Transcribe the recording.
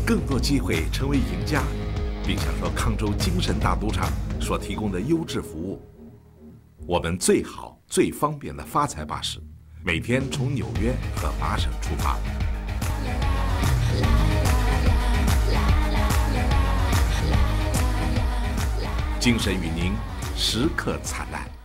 更多机会成为赢家，并享受康州精神大赌场所提供的优质服务。我们最好、最方便的发财巴士，每天从纽约和麻省出发。精神与您时刻灿烂。